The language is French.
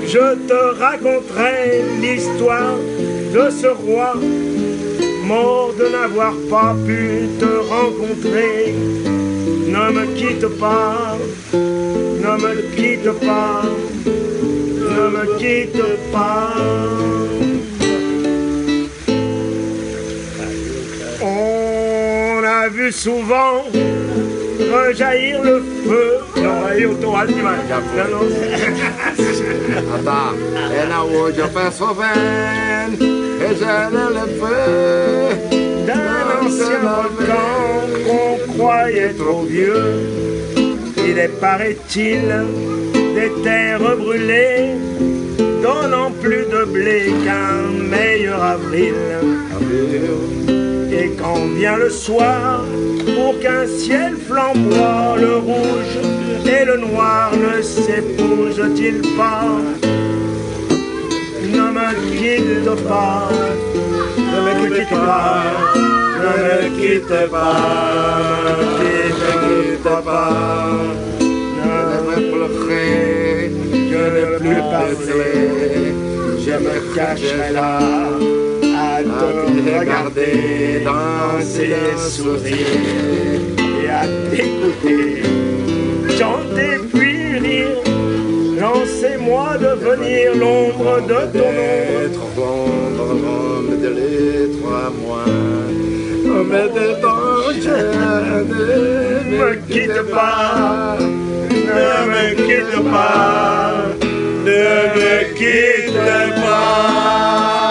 je te raconterai l'histoire de ce roi, mort de n'avoir pas pu te rencontrer. Ne me quitte pas, ne me quitte pas, ne me quitte pas. On a vu souvent rejaillir le feu. E na hoje eu penso bem, regener le feu d'un ancien volcan qu'on croyait trop vieux. Il est, paraît-il, des terres brûlées, donnant plus de blé qu'un meilleur avril. Et quand vient le soir, pour qu'un ciel flamboie, le rouge et le noir ne s'épousent-ils pas? Ne me quitte pas, ne me quitte pas, ne me quitte pas, ne me quitte pas. Je vais pleurer, Je ne veux plus parler, je me cacherai là à te regarder danser, sourire et à t'écouter chanter puis rire. Lancez-moi devenir l'ombre de ton ombre. L'ombre de l'être à moi. Mais de ton Ne me quitte pas, ne me quitte pas, ne me quitte pas.